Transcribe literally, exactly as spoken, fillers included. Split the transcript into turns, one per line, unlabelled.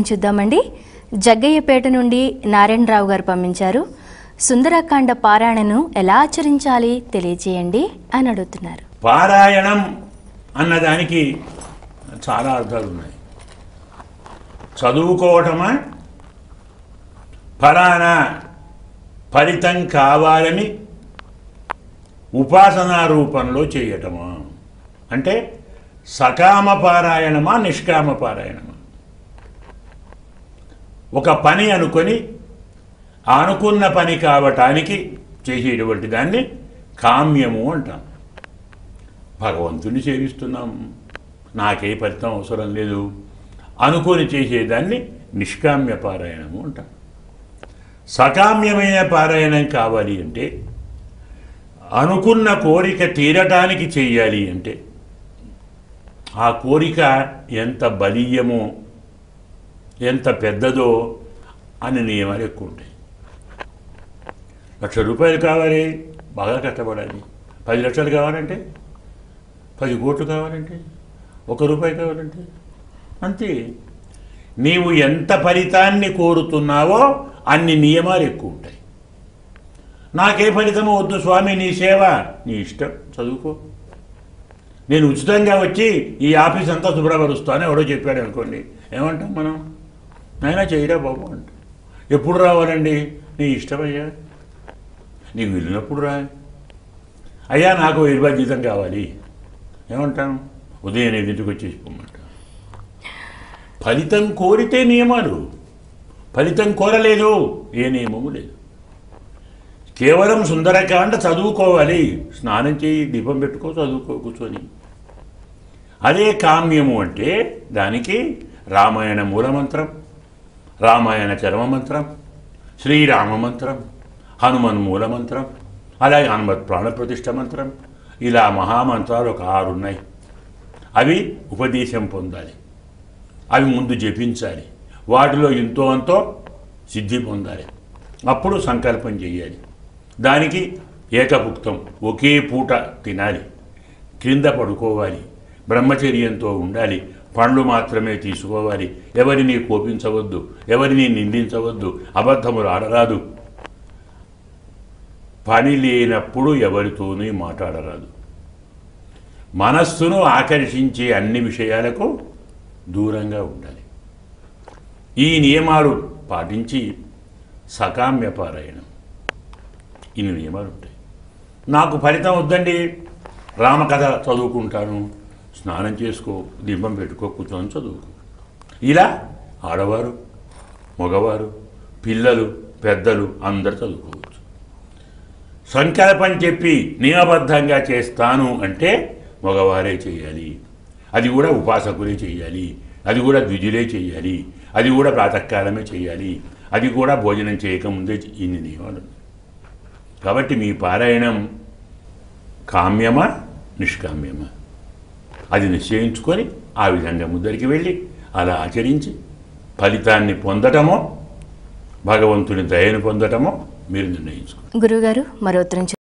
ఉత్తరం చూద్దామండి. జగ్గయ్యపేట నుండి నారాయణరావు గారు పంపించారు. సుందరకాండ పారాయణను ఎలా ఆచరించాలి తెలియజేయండి అని అడుగుతున్నారు.
పారాయణం అన్నదానికి చాలా అర్థాలు ఉన్నాయి. చదువుకోవటమా, ఫలానా ఫలితం కావాలని ఉపాసనా రూపంలో చేయటమా, అంటే సకామ పారాయణమా నిష్కామ పారాయణమా. ఒక పని అనుకొని అనుకున్న పని కావటానికి చేసేటువంటి దాన్ని కామ్యము అంటాం. భగవంతుని సేవిస్తున్నాం, నాకే ఫలితం అవసరం లేదు అనుకొని చేసేదాన్ని నిష్కామ్య పారాయణము అంటాం. సకామ్యమైన పారాయణం కావాలి అంటే, అనుకున్న కోరిక తీరటానికి చెయ్యాలి అంటే, ఆ కోరిక ఎంత బలీయమో ఎంత పెద్దదో అని నియమాలు ఎక్కువ ఉంటాయి. లక్ష రూపాయలు కావాలి, బాగా కష్టపడాలి. పది లక్షలు కావాలంటే, పది కోట్లు కావాలంటే, ఒక రూపాయి కావాలంటే అంతే. నీవు ఎంత ఫలితాన్ని కోరుతున్నావో అన్ని నియమాలు ఎక్కువ ఉంటాయి. నాకే ఫలితమో వద్దు స్వామి, నీ సేవ నీ ఇష్టం, చదువుకో. నేను ఉచితంగా వచ్చి ఈ ఆఫీస్ అంతా శుభ్రపరుస్తాను ఎవడో చెప్పాడు అనుకోండి, ఏమంటాం మనం? నైనా చేయరా బాబు అంట. ఎప్పుడు రావాలండి? నీ ఇష్టమయ్యా, నీకు వెళ్ళినప్పుడు రా. అయ్యా నాకు వెయ్యి రూపాయల జీతం కావాలి, ఏమంటాం? ఉదయం ఎనిమిదింటికి వచ్చేసి పోమంట. ఫలితం కోరితే నియమాలు, ఫలితం కోరలేదు ఏ నియమము లేదు. కేవలం సుందరకాండ చదువుకోవాలి, స్నానం చేయి, దీపం పెట్టుకో, చదువుకో కూర్చొని. అదే కామ్యము అంటే దానికి రామాయణ మూలమంత్రం, రామాయణ చరమమంత్రం, శ్రీరామ మంత్రం, హనుమన్ మూలమంత్రం, అలాగే హనుమత్ ప్రాణప్రతిష్ఠ మంత్రం, ఇలా మహామంత్రాలు ఒక ఆరు ఉన్నాయి. అవి ఉపదేశం పొందాలి, అవి ముందు జపించాలి, వాటిలో ఎంతో అంతో సిద్ధి పొందాలి. అప్పుడు సంకల్పం చేయాలి. దానికి ఏకభుక్తం, ఒకే పూట తినాలి, క్రింద పడుకోవాలి, బ్రహ్మచర్యంతో ఉండాలి, పండ్లు మాత్రమే తీసుకోవాలి, ఎవరిని కోపించవద్దు, ఎవరిని నిందించవద్దు, అబద్ధములు ఆడరాదు, పని లేనప్పుడు ఎవరితోనూ మాట్లాడరాదు, మనస్సును ఆకర్షించే అన్ని విషయాలకు దూరంగా ఉండాలి. ఈ నియమాలు పాటించి సకామ్య పారాయణం, ఇన్ని నియమాలు ఉంటాయి. నాకు ఫలితం వద్దండి, రామకథ చదువుకుంటాను, స్నానం చేసుకో, దీపం పెట్టుకో, కూర్చొని చదువుకో. ఇలా ఆడవారు, మగవారు, పిల్లలు, పెద్దలు అందరు చదువుకోవచ్చు. సంకల్పం చెప్పి నియమబద్ధంగా చేస్తాను అంటే మగవారే చేయాలి, అది కూడా ఉపాసకులే చేయాలి, అది కూడా ద్విజులే చేయాలి, అది కూడా ప్రాతకాలమే చేయాలి, అది కూడా భోజనం చేయకముందే ఇన్ని నియమాలు. కాబట్టి మీ పారాయణం కామ్యమా నిష్కామ్యమా అది నిశ్చయించుకొని ఆ విధంగా ముందరికి వెళ్ళి అలా ఆచరించి ఫలితాన్ని పొందటమో భగవంతుని దయను పొందటమో మీరు నిర్ణయించుకోండి.
గురువుగారు మరో ఉత్తరం